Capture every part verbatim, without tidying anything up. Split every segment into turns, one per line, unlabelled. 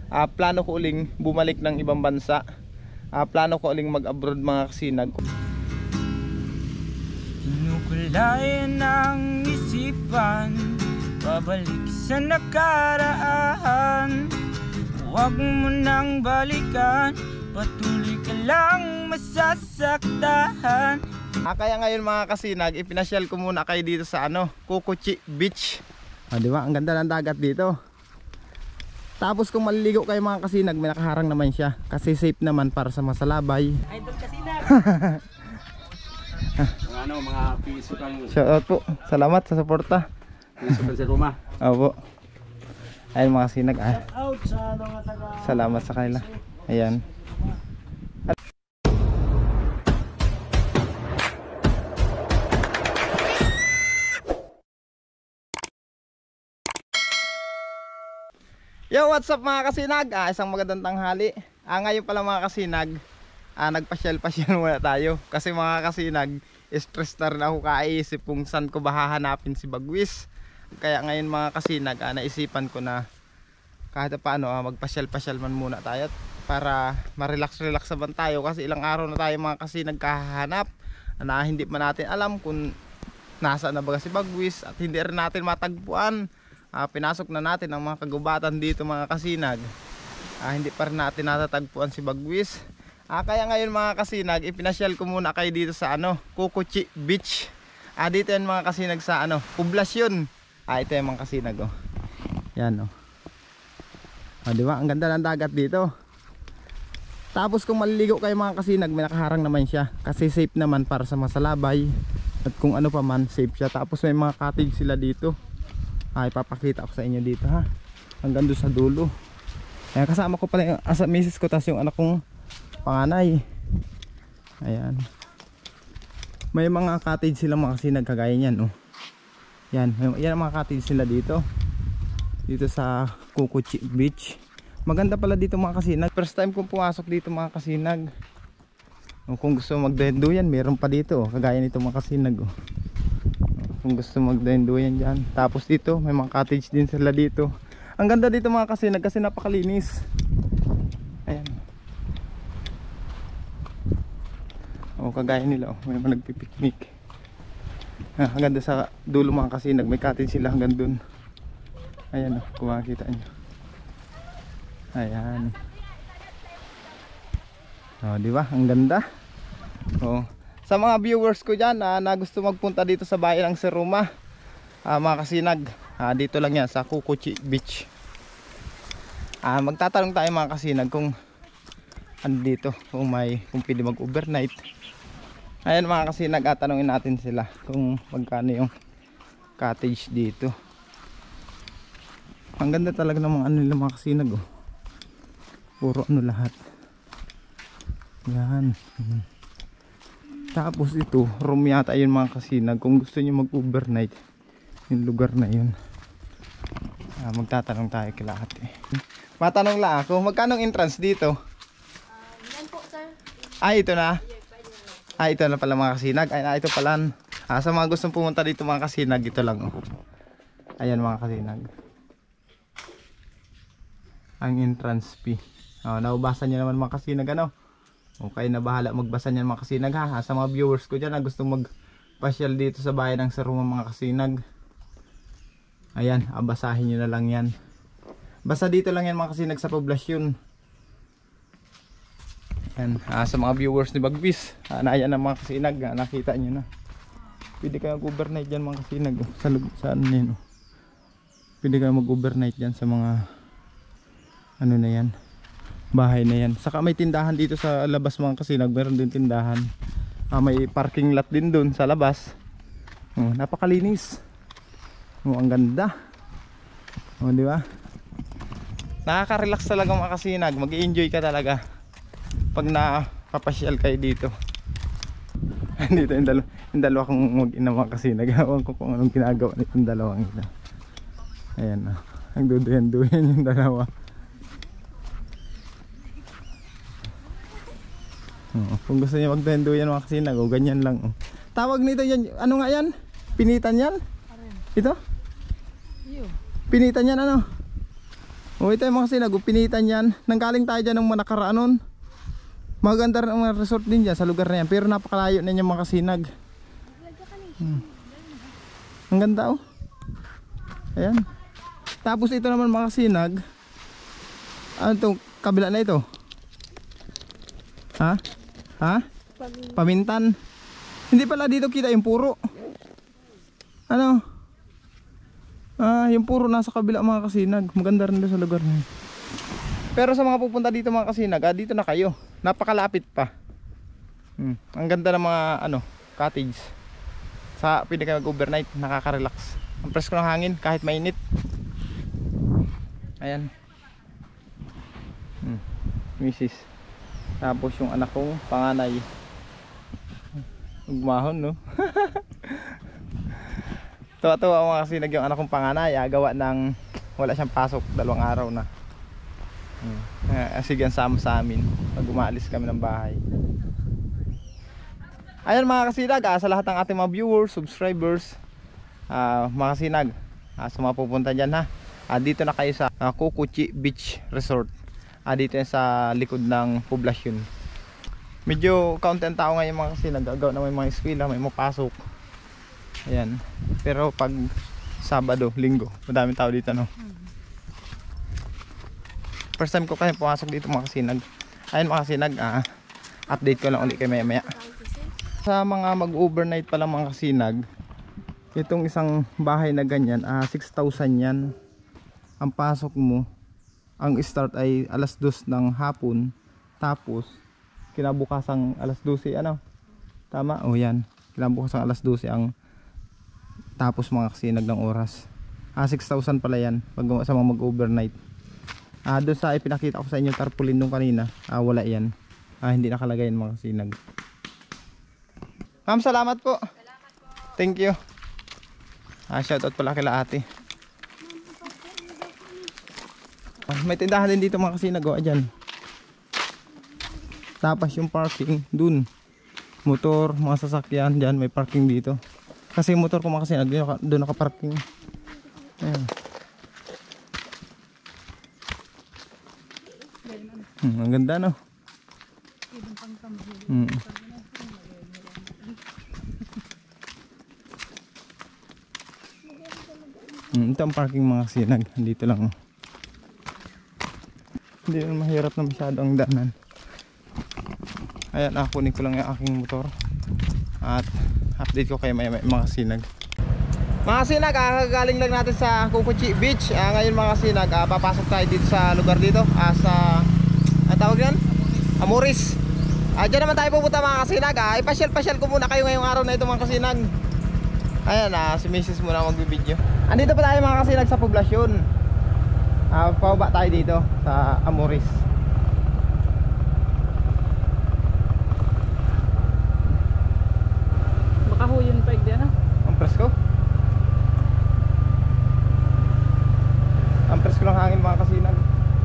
uh, plano ko uling bumalik ng ibang bansa. uh, Plano ko uling mag-abroad mga kasinag.
Kinukulayan ng isipan, pabalik sa nakaraan. Huwag mo nang balikan, patuloy ka lang masasaktan.
Ah, kaya ngayon mga kasinag, ipinasyal ko muna kayo dito sa ano, Kukuchi Beach. Ah, di ba? Ang ganda ng dagat dito. Tapos kung maliligo kayo mga kasinag, may nakaharang naman siya. Kasi safe naman para sa masalabay.
Idol kasinag.
Mga ano, mga piso kang
Shoutout po. Salamat sa suporta.
piso kang sa Roma.
Opo. Ayun mga kasinag. Ah,
Out sa ano nga taga.
salamat sa kanila. Ayan. Yo, what's up mga kasinag? Ah, isang magandang tanghali. Ah, ngayon pala mga kasinag, ah, nagpasyal-pasyal muna tayo. Kasi mga kasinag, stress na rin ako kaisip kung saan ko ba hahanapin si Bagwis. Kaya ngayon mga kasinag, ah, naisipan ko na kahit paano ah, magpasyal-pasyal man muna tayo para ma-relax-relax naman tayo. Kasi ilang araw na tayo mga kasinag kahanap na hindi pa natin alam kung nasa na ba si Bagwis at hindi rin natin matagpuan. Uh, pinasok na natin ang mga kagubatan dito mga kasinag. uh, Hindi pa rin natin natatagpuan si Bagwis. uh, Kaya ngayon mga kasinag, ipinasyal ko muna kayo dito sa ano, Kukuchi Beach. uh, Dito yan mga kasinag sa ano, poblasyon. Ah, ito yung mga kasinag oh. Yan oh. Oh, di ba? Ang ganda ng dagat dito. Tapos kung maliligo kayo mga kasinag, may nakaharang naman siya. Kasi safe naman para sa masalabay. At kung ano pa man, safe siya. Tapos may mga cottage sila dito. Ay, papakita ko sa inyo dito ha. Hanggang doon sa dulo. Ayan, kasama ko pala yung asa misis ko, tas yung anak kong panganay. Ayan. May mga cottage sila mga kasinag kagaya niyan oh. Yan, yan ang mga cottage sila dito. Dito sa Kukuchi Beach. Maganda pala dito mga kasinag. First time kong pumasok dito mga kasinag. O, kung gusto magdayan-duyan, meron pa dito oh. Kagaya nito mga kasinag oh. Kung gusto magdayan-duyan dyan. Tapos dito may mga cottage din sila dito. Ang ganda dito mga kasinag kasi napakalinis. Ayan. O, kagaya nila oh. May mga nagpipiknik. Ah, ang ganda sa dulo mga kasinag. May cottage sila hanggang dun. Ayan oh, kung makikita nyo. Ayan. O, diba? Ang ganda. O, sa mga viewers ko dyan uh, na gusto magpunta dito sa bayan ng Seruma, uh, mga kasinag, uh, dito lang yan sa Kukuchi Beach. uh, Magtatanong tayo mga kasinag kung ano dito, kung may kung pwede mag overnight. Ayan mga kasinag, uh, tanongin natin sila kung magkano yung cottage dito. Ang ganda talaga ng mga ano nila mga kasinag oh. Puro ano lahat. Yan. Tapos ito, room yata yun mga kasinag. Kung gusto nyo mag-overnight, yung lugar na yun. Ah, magtatanong tayo kila ate. Matanong lang ako, magkano entrance dito?
Uh, yan po sir.
Ah, ito na? Ah, ito na pala mga kasinag. Ay, ah, ito pala. Ah, sa mga gustong pumunta dito mga kasinag, ito lang oh. Ayan mga kasinag. Ang entrance fee. Oh, nababasa nyo naman mga kasinag ano? Okay na bahala magbasa niyan mga kasinag ha. Sa mga viewers ko dyan na gustong magpasyal dito sa bayan ng Seruma mga kasinag, ayan, abasahin nyo na lang yan. Basta dito lang yan mga kasinag sa poblasyon. Ayan, ah, sa mga viewers ni Bagwis, ah, na ayan ang mga kasinag, ah, nakita nyo na. Pwede kayo mag-overnight dyan mga kasinag oh. Sa, sa ano yan oh. Pwede kayo mag-overnight dyan sa mga ano na yan, bahay na yan. Saka may tindahan dito sa labas mga kasinag. Meron din tindahan. ah, May parking lot din dun sa labas. oh, Napakalinis. oh, Ang ganda. oh, di ba? Nakaka-relax talaga mga kasinag. Mag-i-enjoy ka talaga pag napapasyal kayo dito. Dito yung dalawa, yung dalawa kong mag-ina mga kasinag. Ewan ko kung anong ginagawa nitong dalawang ito. Ayan oh. Nagduduyan-duyan yung dalawa. Oh, kung gusto niya magduyan mga kasinag, oh, ganyan lang oh. Tawag nito yan, ano nga yan? Pinitan yan? Ito? Pinitan yan ano? O ito yung mga kasinag, pinitan yan. Nanggaling tayo dyan ng mga nakaraan nun. Maganda rin ang mga resort din dyan sa lugar na yan. Pero napakalayo na yung mga kasinag. Hmm. Ang ganda oh. Ayan. Tapos ito naman mga kasinag. Ano itong kabila na ito? Ha? Ha? Pamintan. Hindi pala dito kita yung puro. Ano? Ah, yung puro nasa kabila mga kasinag. Maganda rin doon sa lugar na yun. Pero sa mga pupunta dito mga kasinag, ah, dito na kayo. Napakalapit pa. Hmm. Ang ganda ng mga ano, cottage. Sa pwede kayo mag-overnight, nakaka-relax. Ang presko ng hangin kahit mainit. Ayan. Hmm. Misis. Tapos yung anak kong panganay. Ugmahon no. Tuwa-tuwa ako kasi nag yung anak kong panganay, ah, gawa ng wala siyang pasok dalawang araw na. Hmm. Uh, sige, sama sa amin pag umaalis kami ng bahay. Ayan mga kasinag, ah, sa lahat ng ating mga viewers, subscribers, ah, mga kasinag, ah, sa mga pupunta dyan ha, ah, dito na kayo sa ah, Kukuchi Beach Resort, ah, dito yan sa likod ng poblasyon. Medyo kaunti ang tao ngayon mga kasinag, gagawa na may mga eskwela, may mapasok. Ayan, pero pag Sabado, Linggo, madaming tao dito no. First time ko kasi pumasok dito mga kasinag. Ayun mga kasinag, ah, update ko lang ulit kay maya maya. Sa mga mag-overnight pa lang mga kasinag, itong isang bahay na ganyan, ah, six thousand yan. Ang pasok mo, ang start ay alas dos ng hapon. Tapos, kinabukasang alas dose, ano? Tama? O yan. Kinabukasang alas dose ang tapos mga kasinag ng oras. Ah, six thousand pala yan pag sa mga mag-overnight. Ah, doon sa ipinakita ko sa inyo tarpaulin nung kanina, ah, wala yan. Ah, hindi nakalagay yan mga kasinag. Ma'am, salamat po. Salamat po. Thank you. Ah, shoutout pala kila ate. Ah, may tindahan din dito mga kasinag, oh, dyan. Tapos yung parking dun. Motor, mga sasakyan dyan, may parking dito. Kasi yung motor ko mga kasinag, doon, doon nakaparking. Ayan. Hmm, ang ganda no. Hmm. Hmm, ito ang parking mga kasinag. Dito lang. Hindi naman mahirap na masyado ang daanan. Ayan, ah, kunin ko lang yung aking motor. At update ko kayo may, may mga kasinag. Mga kasinag, ah, galing lang natin sa Kukuchi Beach. Ah, ngayon mga kasinag, ah, papasok tayo dito sa lugar dito. Ah, sa, ang tawag yan? Amoris. Ah, dyan naman tayo pupunta mga kasinag. Ah, ipasyal-pasyal ko muna kayo ngayong araw na ito mga kasinag. Ayan, ah, si Missus muna magbibideo. Andito pa tayo mga kasinag sa poblasyon. Ah, pababa tayo dito sa Amoris.
Baka ho yun pa igdi ano?
Ang presko. Ang presko ng hangin mga kasinag.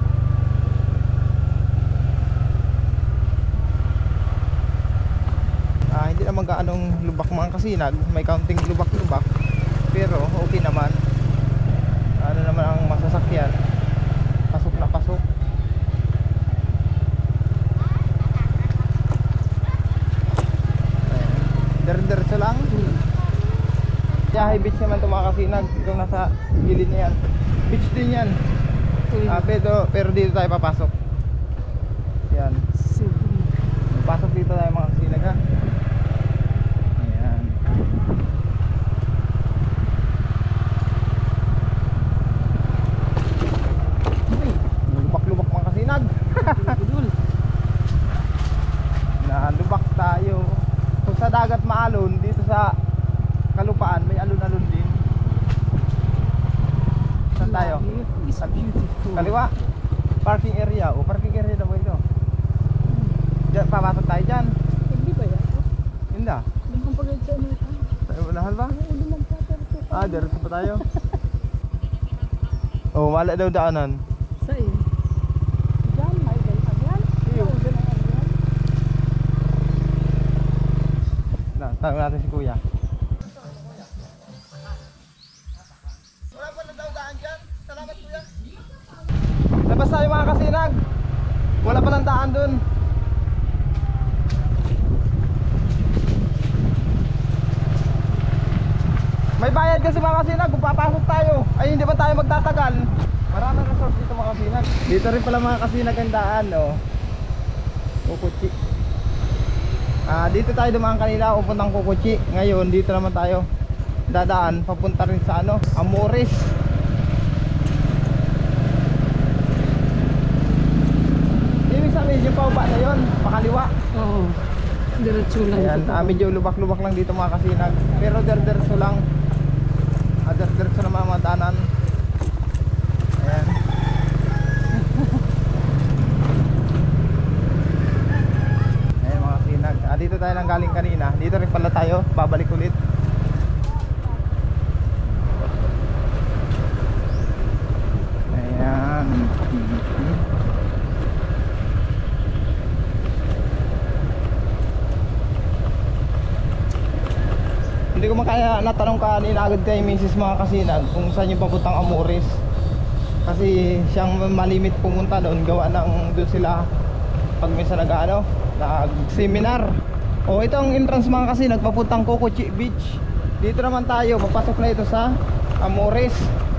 Ah, hindi naman gaanong lubak mga kasinag. May counting lubak-lubak. Pero okay naman. Ano naman ang masasakyan. Pasok na pasok. Der-deretso lang. Yahay beach naman ito mga kasinag. Itong nasa gilid na yan. Beach din yan. Ah, pero, pero dito tayo papasok. Yan. Pasok dito tayo mga kasinag ha. Ayan. Lubak-lubak mga kasinag. Nalubak tayo. Kung sa dagat maalon, dito sa kalupaan may alon-alon din. Saan tayo? Kaliwa. Parking area. O parking area na ba ito? Diyan, papasok tayo dyan.
Hindi ba yan?
Hindi ah.
Hindi kong pag-agsa nyo ito.
Tayo unahan ba?
Hindi man tatarito.
Ah, diretso pa tayo. Oh, wala daw daanan.
Sa iyo. Diyan, may agyan.
Iyo.
Diyan ang agyan.
Na, tanong natin si Kuya. Wala pa na daw daan dyan. Salamat Kuya. kasi mga kasinag, kung papasok tayo, ay hindi ba tayo magtatagal? Maraming resort dito mga kasinag. Dito rin pala mga kasinag ang daan, oh. Kukuchi. Ah, dito tayo dumaan kanina, upuntang Kukuchi. Ngayon, dito naman tayo dadaan, papunta rin sa ano, Amores. Ibig sabihin, yung pauba na yun, pakaliwa.
Oo. Diretso lang.
Ayan, ah, medyo lubak-lubak lang dito mga kasinag. Pero der-derso lang. Ah, der-derso naman ang mga daanan. Ayan. Ayan mga kasinag. Ah, dito tayo nang galing kanina. Dito rin pala tayo. Babalik ulit. Ayan. Hindi ko makaya natanong kanina agad kay Missus mga kasinag kung saan yung papuntang Amores. Kasi siyang malimit pumunta doon, gawa ng doon sila pag minsan nag-ano, nag-seminar. O ito ang entrance mga kasinag, papuntang Kukuchi Beach. Dito naman tayo, papasok na ito sa Amores.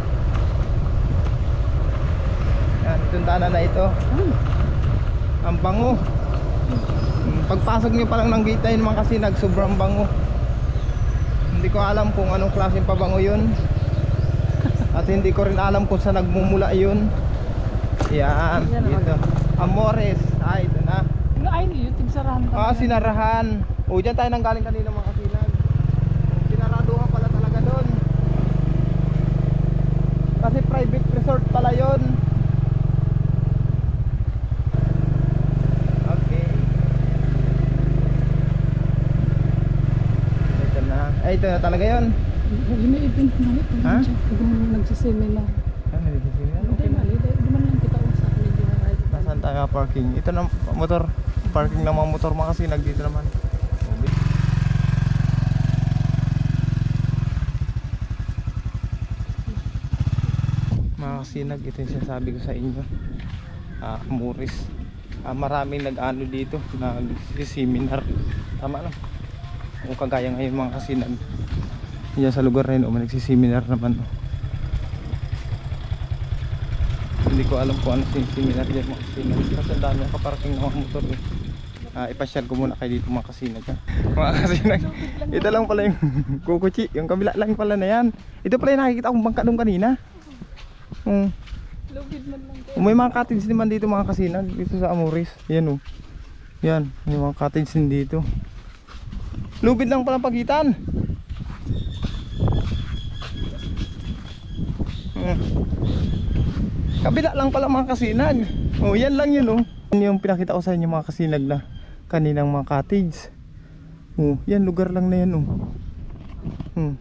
Yan, itong daanan na ito. Ang bango. Pagpasok nyo pa lang ng gate na yun mga kasinag, sobrang bango. Hindi ko alam kung anong klaseng pabango yun. At hindi ko rin alam kung saan nagmumula yun. Yan, dito Amores, ah ito na.
Ay, yung tigsarahan pa.
Ah, sinarahan. O dyan tayo nang galing kanina mga kasinag. Sinaraduhan pala talaga doon. Kasi private resort pala yun. Okay. Ito na. Ay, ito na talaga yun.
Ini-event na ito.
Ha?
Kung nagsiseminar.
Ano dito sila?
Hindi mali, di man lang kita usap medyo marami.
Nasaan tayo parking? Ito na motor. Parking ng mga motor mga kasinag dito naman. Mga kasinag, ito yung sinasabi ko sa inyo. Ah, Amores. Ah, maraming nag-ano dito, nag-seminar. Tama lang. Kung kagaya ngayon mga kasinag. Diyan sa lugar na yun, oh, nagsiseminar naman. Oh. Hindi ko alam kung ano yung seminar dyan mga kasinag. Kasi ang dami ang kaparking ng mga motor eh. Ah, ipasyal ko muna kayo dito mga kasinag ha? Mga kasinag, ito lang pala yung Kukuchi. Yung kabila lang pala na yan. Ito pala yung nakikita akong bangka nung kanina. um,
Lubid man lang kayo.
May mga cottage naman dito mga kasinag. Dito sa Amores. Yan oh. Yan, may mga cottage din dito. Lubid lang pala pagitan. Hmm. Kabila lang pala mga kasinag. Oh, yan lang yun oh. Yan yung pinakita ko sa inyo mga kasinag na kaninang mga cottage. Oh, yan lugar lang na yan oh. Hmm.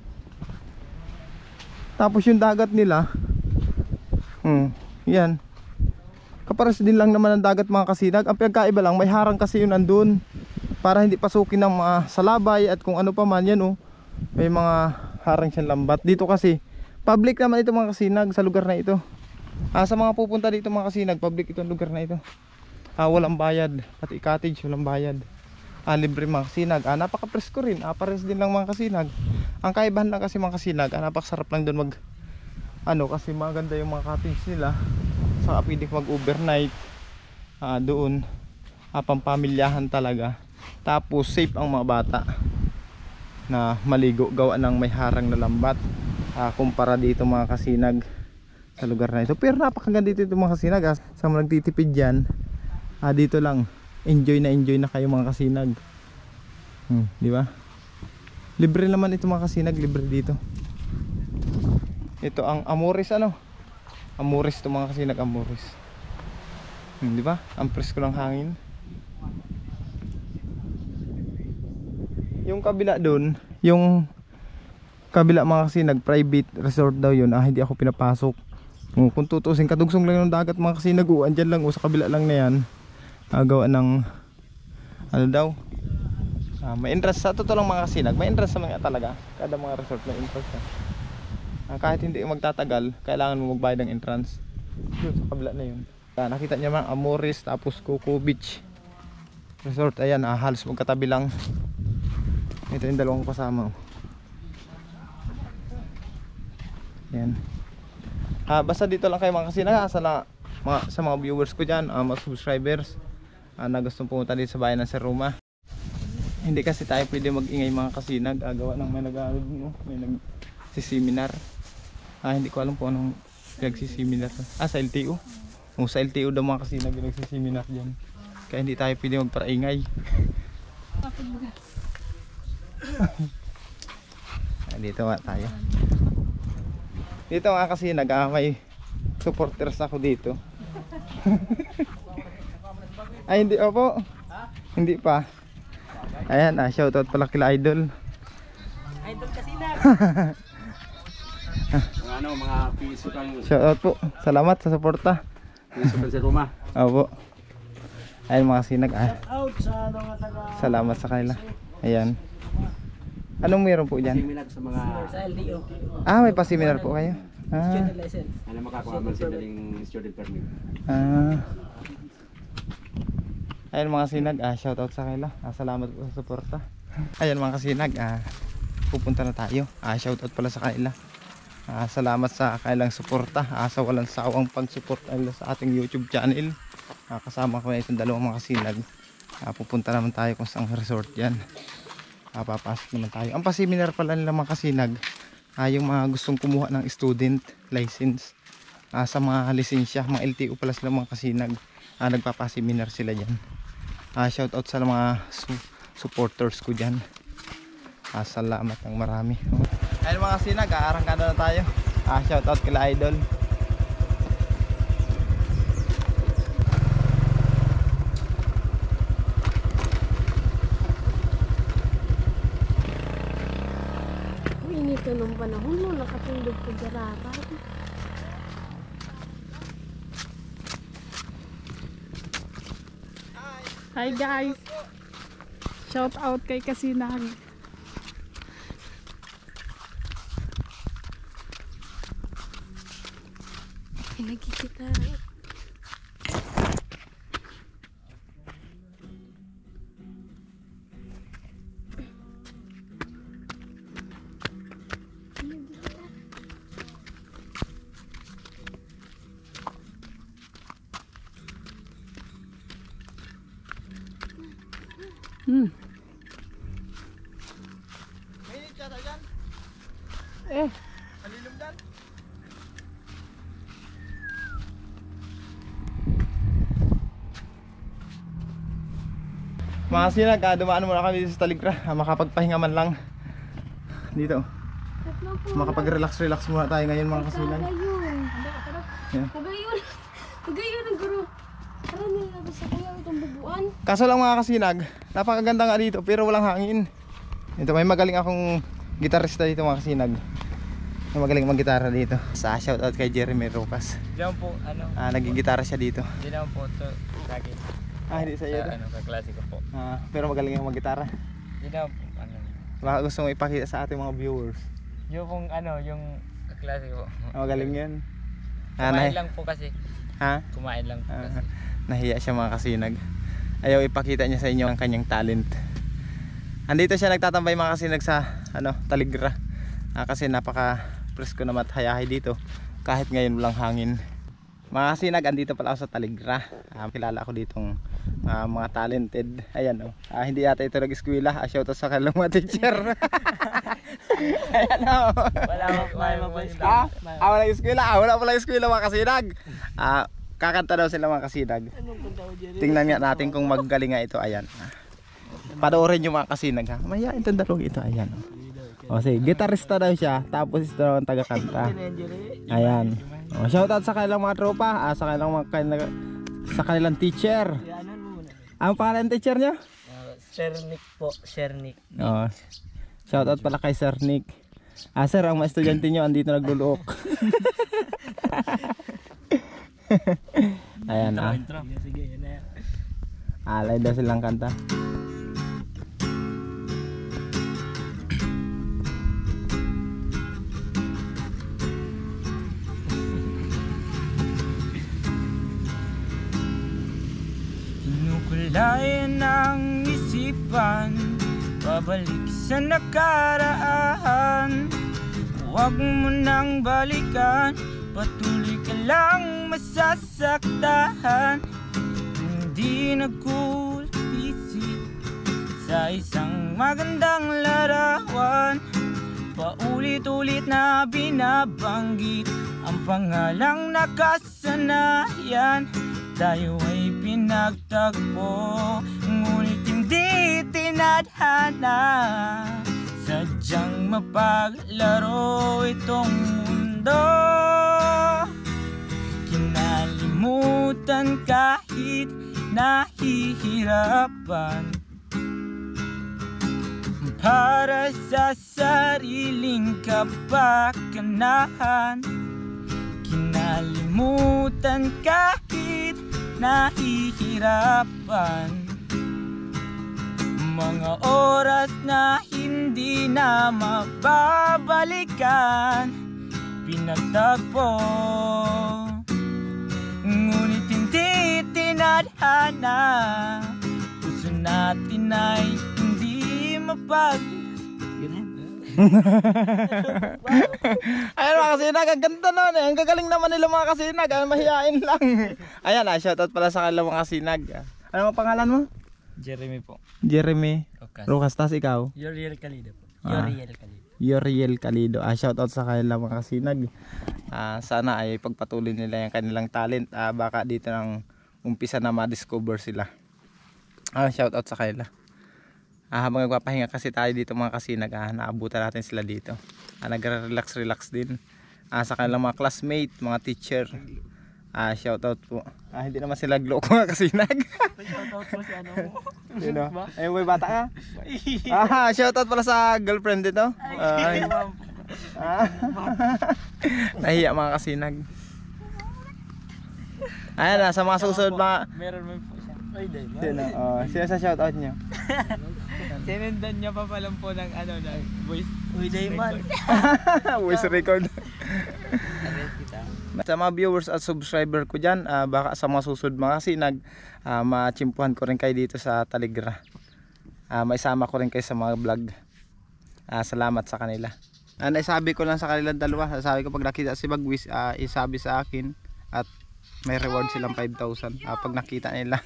Tapos yung dagat nila. Hmm, yan. Kapares din lang naman ang dagat mga kasinag. Ang pinagkaiba lang may harang kasi yun andun. Para hindi pasukin ng mga salabay at kung ano pa man yan oh. May mga harang siyang lambat. Dito kasi public naman ito mga kasinag sa lugar na ito. Ah, sa mga pupunta dito mga kasinag, public itong lugar na ito. Ah, walang bayad, pati cottage walang bayad. Ah, libre mga kasinag. Ah, napaka-presko rin. Ah, pares din lang mga kasinag. Ang kaibahan lang kasi mga kasinag, ah, napakasarap lang doon mag ano kasi maganda yung mga cottage nila. Saka pwede mag-overnight ah, doon. Ah, pampamilyahan talaga. Tapos safe ang mga bata na maligo gawa ng may harang na lambat. Ah, kumpara dito mga kasinag sa lugar na ito. Pero napakaganda dito mga kasinag ah. Sa mga nagtitipid dyan, ah, dito lang enjoy na enjoy na kayo mga kasinag. Hmm, di ba? Libre naman ito mga kasinag, libre dito. Ito ang Amores ano? Amores to mga kasinag, Amores. Hmm, di ba? Ang presko ng hangin. Yung kabila doon, yung kabila mga kasinag, private resort daw yun. Ah, hindi ako pinapasok. Oh, kung tutusin, kadugsong lang ng dagat mga kasinag. Oh, andyan lang, oh, sa kabila lang na yan. Ah, gawa ng ano daw? Ah, may entrance sa totoo lang mga kasinag. May entrance naman nga talaga. Kada mga resort may entrance na. Ah, kahit hindi magtatagal, kailangan mo magbayad ng entrance. Yun, sa kabila na yun. Ah, nakita niyo mga Amores, tapos Kuku Beach Resort. Ayan, ah, halos magkatabi lang. Ito yung dalawang kasama. Yan. Ah, basta dito lang kayo mga kasinag ha, sa, la, mga, sa mga viewers ko dyan, uh, mga subscribers uh, na gustong pumunta dito sa bayan ng Sir Roma. Hindi kasi tayo pwede mag-ingay mga kasinag, uh, gawa ng may nag no? may nagsiseminar. Ah, hindi ko alam po anong nagsiseminar. Ah, sa L T O. O, sa L T O daw mga kasinag yung nagsiseminar dyan. Kaya hindi tayo pwede magparaingay. Ah, dito nga tayo. Dito nga kasi nag ah, may supporters ako dito. Ay hindi opo. Hindi pa. Ayan, ah, shoutout pala kila Idol.
Idol kasi na.
Mga ano, mga piso kang
Shoutout po. Salamat sa suporta.
piso kang sa Roma.
Opo. Ayun mga sinag ah.
Out sa ano nga taga
Salamat sa kanila. Ayan. Anong meron po dyan?
Similar sa mga
sa L D O.
Ah, may pa-seminar po kayo. Ah.
Student license.
ano makakuha man sila ng student permit.
Ah. Ayun mga sinag, ah, shoutout sa kanila. Ah, salamat po sa suporta. Ayun mga kasinag, ah, pupunta na tayo. Ah, shoutout pala sa kanila. Ah, salamat sa kanilang suporta. Ah, sa walang sawang pag-support nila sa ating YouTube channel. Ah, kasama ko na itong dalawang mga kasinag. Ah, pupunta naman tayo kung saan resort yan. Ah, papasok naman tayo. Ang pa-seminar pala nila mga kasinag, ah, yung mga gustong kumuha ng student license. Ah, sa mga lisensya, mga L T O pala sila mga kasinag. Ah, nagpapaseminar sila dyan. Ah, shoutout sa mga su supporters ko dyan. Ah, salamat ng marami. Ayun mga kasinag, aarangkada na tayo. Ah, shoutout kila Idol.
Init ka nung panahon mo, nakatulog ka garapan.
Hi guys. Shout out kay Kasinag.
Ay, nagkikita.
Hmm.
May tsada dyan.
Eh,
Malilim dyan. Mga sinag, ah, dumaan muna kami dito sa Taligra. Ah, makapagpahinga man lang. Dito. Makapag-relax-relax muna tayo ngayon mga kasinag.
Pagayon.
Yeah.
Pagayon. Pagayon ang guro. Ano nila sa kaya itong bubuan?
Kaso lang mga kasinag, napakaganda nga dito pero walang hangin. Ito, may magaling akong gitarista dito mga kasinag. May magaling mag-gitara dito. Sa shoutout kay Jeremy Rocas.
Diyan po, ano,
Ah, nagigitara siya dito.
hindi naman po ito lagi
Ah, hindi sa iyo.
sa ano, kaklasiko po.
Ah, pero magaling yung mag-gitara.
Hindi naman po, ano,
Baka gusto mo ipakita sa ating mga viewers.
yung pong ano, yung kaklasiko po.
Ah, magaling yan. Ah,
Kumain
nahi-
lang po kasi,
ha?
kumain lang po
Ah,
kasi.
nahiya siya mga kasinag. Ayaw ipakita niya sa inyo ang kanyang talent. Andito siya nagtatambay mga kasinag sa ano, Taligra. Ah, kasi napaka presko na mathayahay dito. Kahit ngayon walang hangin. Mga kasinag, andito pala ako sa Taligra. Ah, kilala ako ditong ah, mga talented. Ayan oh. Ah, hindi yata ito nag-eskwela. Ah, shoutout sa kanilang mga teacher. Ayan oh.
Wala mo, wala mo po
Ah, ah, wala eskwela. Ah, wala pala eskwela mga kasinag. Ah, kakanta daw sila mga kasinag. Tingnan nga natin kung magaling nga ito. Ayan. Panoorin yung mga kasinag ha. Mayayain itong dalawang ito. Ayan. O sige, gitarista daw siya. Tapos ito daw ang tagakanta. Ayan. O, shoutout sa kanilang mga tropa. Ah, sa kanilang mga kanila, sa kanilang teacher. Ang pangalan ng teacher niya?
Sir Nick po, Sir Nick.
O, shoutout pala kay Sir Nick. Ah sir, ang mga estudyante nyo andito nagluluok. Ayan ah.
Sige, yun na yan.
Alay daw silang kanta.
Nukulayan ang isipan, pabalik sa nakaraan. Huwag mo nang balikan, patuloy ka lang masasaktan. Hindi nagkulpisi sa isang magandang larawan. Paulit-ulit na binabanggit ang pangalang nakasanayan. Tayo ay pinagtagpo, ngunit hindi tinadhana. Sadyang mapaglaro itong mundo. Kinalimutan kahit nahihirapan, para sa sariling kapakanahan. Kinalimutan kahit nahihirapan, mga oras na hindi na mababalikan. Pinagtagpo, ngunit hindi tinadhana. Puso natin ay hindi mapag...
Ayan mga kasinag, ang ganda nun eh. Ang gagaling naman nila mga kasinag. Ang mahihain lang. Ayan ah, shoutout pala sa kanila mga kasinag. Ano ang pangalan mo?
Jeremy po.
Jeremy
Rokas.
Rokas, tas ikaw?
Yoriel Calido po.
Ah.
Yoriel Calido.
Yoriel Calido. Ah, shoutout sa kanila mga kasinag. Ah, sana ay pagpatuloy nila yung kanilang talent. Ah, baka dito nang umpisa na ma-discover sila. Ah, shoutout sa kanila. Ah, habang nagpapahinga kasi tayo dito mga kasinag, ah, naabutan natin sila dito. Ah, nagre-relax relax din. Ah, sa kanilang mga classmate, mga teacher. Ah, shoutout po. Ah, hindi naman sila gloko mga kasinag.
Shoutout po si ano.
Sino? Ay, may bata ka? Ah, shoutout pala sa girlfriend dito. Ah, ah. Nahiya mga kasinag. Ayan na, sa mga susunod mga...
Meron mo po siya. Ay, di ba?
Sino? Oh, sino sa shoutout nyo?
Sinundan niya pa pala po ng ano, ng voice. Uy, Dayman.
Voice record. Sa mga viewers at subscriber ko dyan, ah, baka sa mga susunod mga kasinag, ah, machimpuhan ko rin kayo dito sa Taligra. Ah, maisama ko rin kayo sa mga vlog. Ah, salamat sa kanila. Ah, naisabi ko lang sa kanilang dalawa. Sabi ko pag nakita si Bagwis, ah, isabi sa akin at may reward silang five thousand ah, pag nakita nila.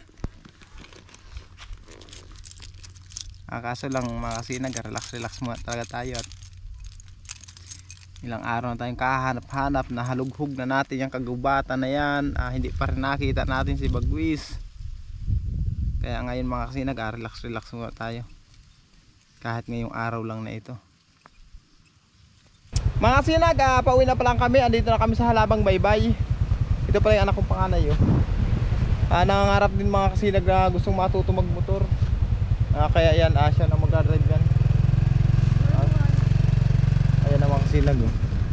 Ah, kaso lang mga kasinag, relax relax muna talaga tayo at ilang araw na tayong kahanap-hanap na halughog na natin yung kagubatan na yan. Ah, hindi pa rin nakita natin si Bagwis. Kaya ngayon mga kasinag, ah, relax relax muna tayo kahit ngayong araw lang na ito. Mga kasinag, ah, pauwi na pa lang kami. Andito na kami sa Halabang Baybay. Ito pala yung anak kong panganay oh. Ah, nangangarap din mga kasinag na gustong matuto magmotor. Ah, kaya yan, ah, siya na mag-drive yan. Ah, ayan na mga kasinag oh.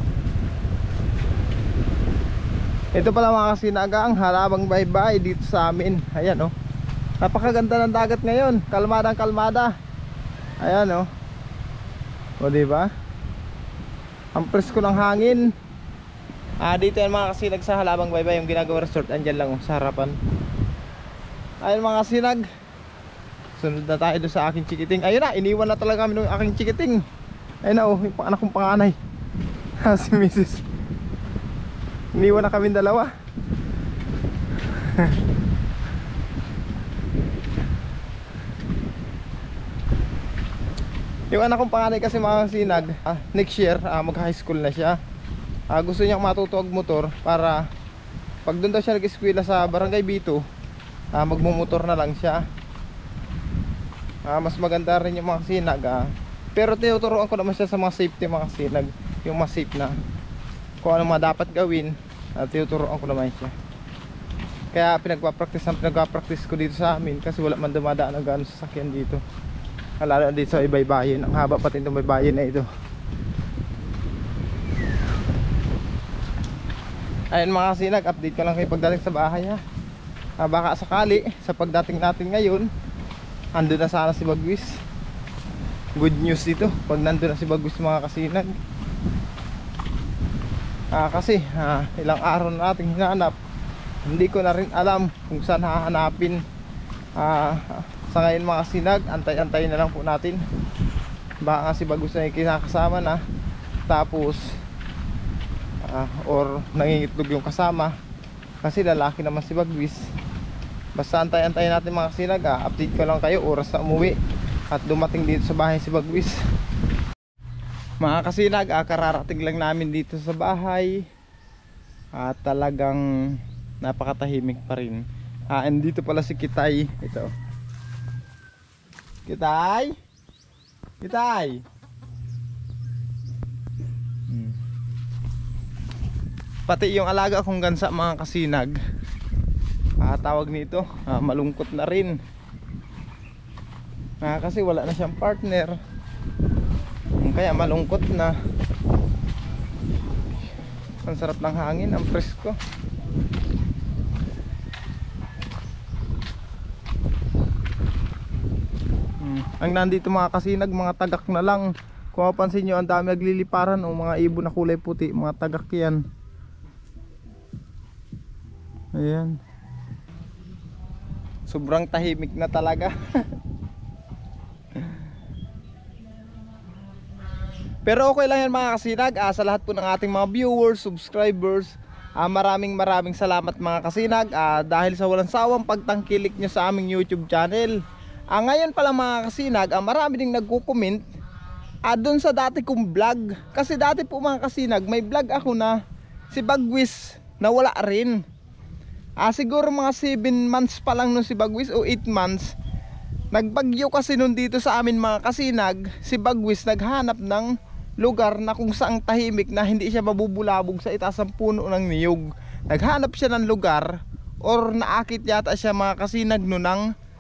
Ito pala mga kasinag ang Halabang Baybay dito sa amin. Ayan oh. Napakaganda ng dagat ngayon. Kalmadang kalmada. Ayan oh. O diba? Ang presko ng hangin. Ah, dito yan mga kasinag sa Halabang Baybay, yung ginagawa resort. Andyan lang oh, sa harapan. Ayun mga kasinag, sunod na tayo doon sa aking chikiting. Ayun na, iniwan na talaga kami ng aking chikiting. Ayun na oh, yung anak kong panganay. Si Missus Iniwan na kami dalawa. Yung anak kong panganay kasi mga kasinag, ah, next year ah, mag high school na siya. ah, Gusto niyang matutuwag motor para pag doon daw siya nag-eskwela sa Barangay Bito, ah, magmumotor na lang siya. ah, Mas maganda rin yung mga kasinag ah. Pero tinuturuan ko naman siya sa mga safety mga kasinag, yung mga safe na kung ano mga dapat gawin. ah, Tinuturuan ko naman siya. Kaya pinagpapractice ang pinagpapractice ko dito sa amin, kasi wala man dumadaan ng gano'ng sasakyan dito. Lalo dito sa Ibaybayin. Ang haba pati itong baybayin na ito. Ayun mga kasinag, update ko lang kayo pagdating sa bahay ha. Ah, baka sakali sa pagdating natin ngayon ando na sana si Bagwis. Good news dito pag nandun na si Bagwis mga kasinag. ah, Kasi ah, ilang araw na natin hinanap. Hindi ko na rin alam kung saan hahanapin. ah, Sa ngayon mga kasinag, antay-antay na lang po natin. Baka si Bagwis na kinakasama na, tapos ah, or nangingitlog yung kasama, kasi lalaki naman si Bagwis. Basta antay-antay natin mga kasinag, ah, update ko lang kayo oras na umuwi at dumating dito sa bahay si Bagwis. Mga kasinag, ah, kararating lang namin dito sa bahay at ah, talagang napakatahimik pa rin. Ah, and dito pala si Kitay. Ito. Kitay? Kitay? Hmm. Pati yung alaga kong gansa mga kasinag, ah, tawag nito, ah, malungkot na rin. Ah, kasi wala na siyang partner. Kaya malungkot na. Ang sarap ng hangin, ang presko. Hmm. Ang nandito mga kasinag, mga tagak na lang. Kung mapansin nyo, ang dami nagliliparan o mga ibon na kulay puti, mga tagak yan. Ayan. Sobrang tahimik na talaga. Pero okay lang yan mga kasinag, ah, sa lahat po ng ating mga viewers, subscribers, ah, maraming maraming salamat mga kasinag, ah, dahil sa walang sawang pagtangkilik nyo sa aming YouTube channel. Ah, ngayon pala mga kasinag, ah, marami ding nagko-comment ah, dun sa dati kong vlog. Kasi dati po mga kasinag, may vlog ako na si Bagwis na wala rin. Ah, siguro mga seven months pa lang nun si Bagwis o eight months. Nagbagyo kasi nun dito sa amin mga kasinag, si Bagwis naghanap ng lugar na kung saang tahimik na hindi siya mabubulabog sa itaas ng puno ng niyog. Naghanap siya ng lugar or naakit yata siya mga kasinag nun ng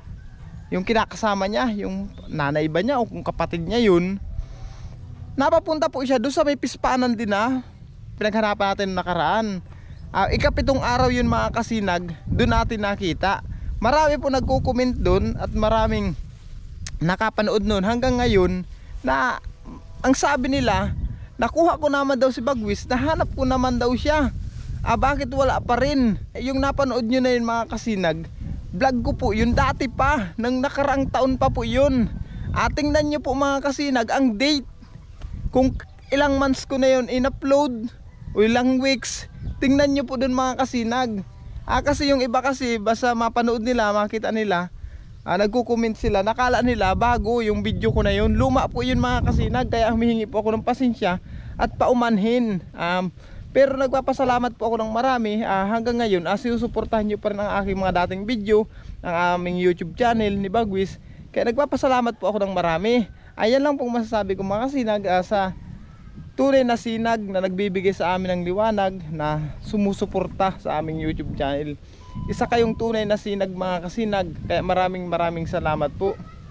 yung kinakasama niya, yung nanay ba niya o kung kapatid niya yun. Napapunta po siya doon sa may pispaanan din na pinaghanapan natin nakaraan. Uh, ikapitong araw yun mga kasinag, doon natin nakita. Marami po nagko-comment doon at maraming nakapanood noon hanggang ngayon na ang sabi nila, nakuha ko naman daw si Bagwis, nahanap ko naman daw siya. Ah, bakit wala pa rin? Yung napanood nyo na yun mga kasinag, vlog ko po yun dati pa, nang nakaraang taon pa po yun. Ah, tingnan nyo po mga kasinag ang date, kung ilang months ko na yun in-upload o ilang weeks. Tingnan nyo po dun mga kasinag. Ah, kasi yung iba kasi basta mapanood nila, makita nila, ah, nagko-comment sila, nakala nila bago yung video ko na yun. Luma po yun mga kasinag, kaya humihingi po ako ng pasensya at paumanhin. um, Pero nagpapasalamat po ako ng marami, ah, hanggang ngayon ah, sinusuportahan nyo pa rin ang aking mga dating video, ang aming YouTube channel ni Bagwis. Kaya nagpapasalamat po ako ng marami. Ayan lang pong masasabi ko mga kasinag, ah, sa tunay na sinag na nagbibigay sa amin ng liwanag, na sumusuporta sa aming YouTube channel. Isa kayong tunay na sinag mga kasinag, kaya maraming maraming salamat po.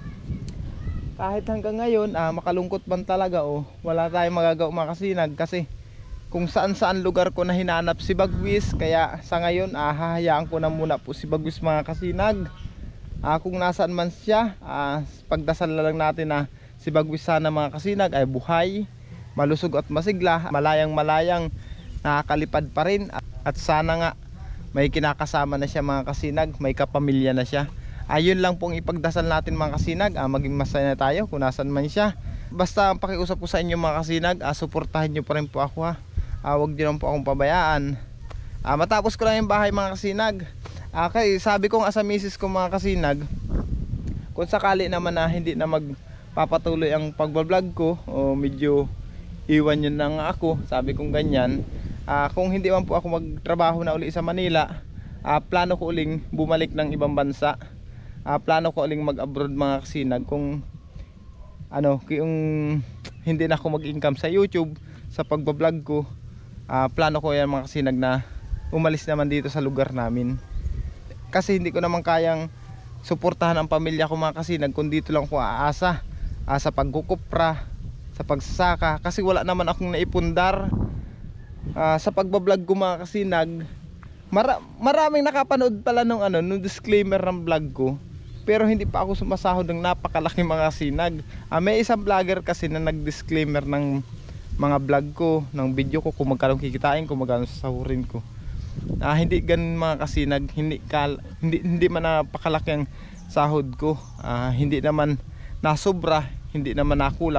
Kahit hanggang ngayon ah, makalungkot man talaga o oh, wala tayong magagawa mga kasinag, kasi kung saan saan lugar ko na hinanap si Bagwis. Kaya sa ngayon ah, hahayaan ko na muna po si Bagwis mga kasinag. ah, Kung nasaan man siya, ah, pagdasal na lang natin na si Bagwis sana mga kasinag ay buhay, malusog at masigla, malayang malayang nakakalipad pa rin. At sana nga may kinakasama na siya mga kasinag, may kapamilya na siya. Ayun lang pong ipagdasal natin mga kasinag, ah, maging masaya na tayo kung nasan man siya. Basta ang pakiusap ko sa inyo mga kasinag, ah, suportahan nyo pa rin po ako ha. ah, Huwag nyo lang po akong pabayaan. ah, Matapos ko lang yung bahay mga kasinag, ah, kaya sabi ko nga sa misis ko mga kasinag, kung sakali naman na hindi na magpapatuloy ang pagbablog ko o medyo iwan nyo na nga ako, sabi kong ganyan, ah, kung hindi man po ako magtrabaho na uli sa Manila, ah, plano ko uling bumalik ng ibang bansa. ah, Plano ko uling mag abroad mga kasinag, kung ano, kung hindi na ako mag-income sa YouTube sa pagbablog ko. ah, Plano ko yan mga kasinag na umalis naman dito sa lugar namin, kasi hindi ko naman kayang suportahan ang pamilya ko mga kasinag kung dito lang ko aasa, ah, sa pagkukupra, sa pagsasaka, kasi wala naman akong naipundar. uh, Sa pagbablog ko mga kasinag, mara maraming nakapanood pala nung, ano, nung disclaimer ng vlog ko, pero hindi pa ako sumasahod ng napakalaki mga kasinag. uh, May isang vlogger kasi na nag-disclaimer ng mga vlog ko, ng video ko, kung magkano kikitain, kung magkano sasahurin ko. uh, Hindi ganun mga kasinag, hindi, kal hindi, hindi man napakalaki ang sahod ko, uh, hindi naman nasobra, hindi naman nakulang.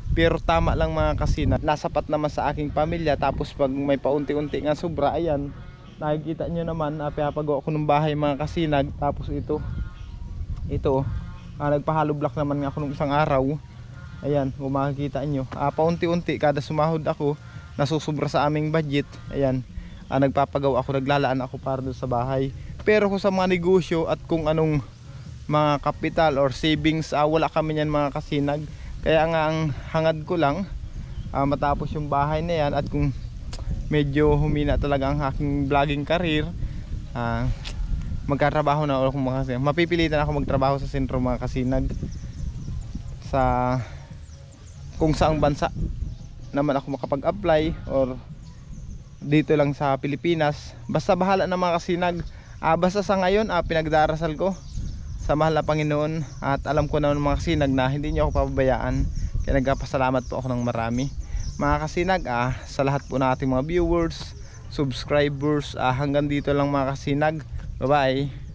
Pero tama lang mga kasinag, nasapat naman sa aking pamilya. Tapos pag may paunti-unti nga sobra, ayan, nakikita nyo naman, uh, pinapagawa ko ng bahay mga kasinag. Tapos ito, ito, uh, nagpahalo block naman nga ako nung isang araw. Ayan, kung makikita nyo, uh, paunti-unti kada sumahod ako, nasusubra sa aming budget. Ayan, uh, nagpapagawa ako, naglalaan ako para doon sa bahay. Pero kung sa mga negosyo at kung anong mga capital or savings, uh, wala kami yan mga kasinag. Kaya nga ang hangad ko lang, uh, matapos yung bahay na yan, at kung medyo humina talaga ang aking vlogging career, uh, magkatrabaho na ako mga kasinag. Mapipilitan ako magtrabaho sa sentro mga kasinag, sa kung saang bansa naman ako makapag-apply, or dito lang sa Pilipinas. Basta bahala na mga kasinag. uh, Basta sa ngayon, uh, pinagdarasal ko sa mahal na Panginoon, at alam ko naman mga kasinag na hindi niyo ako pababayaan. Kaya nagpapasalamat po ako ng marami mga kasinag, ah, sa lahat po ng ating mga viewers, subscribers. ah, Hanggang dito lang mga kasinag. Bye bye.